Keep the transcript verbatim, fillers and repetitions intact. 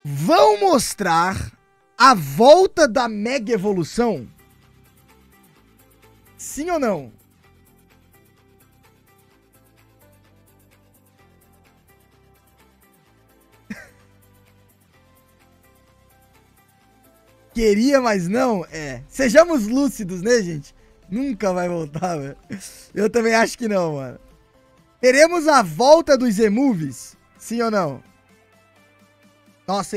vão mostrar a volta da Mega Evolução? Sim ou não? Queria, mas não? É. Sejamos lúcidos, né, gente? Nunca vai voltar, velho. Eu também acho que não, mano. Teremos a volta dos eMovies? Sim ou não? Nossa,